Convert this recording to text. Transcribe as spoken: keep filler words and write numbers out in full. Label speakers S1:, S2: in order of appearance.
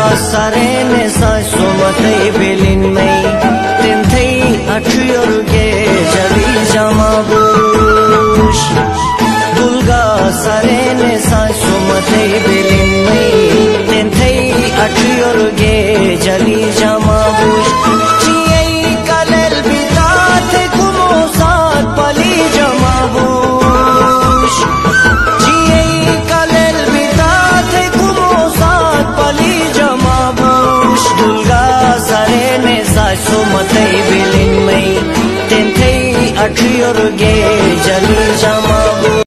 S1: सारे ने सा सोमथै बेलिन नै तिनथै अठुयो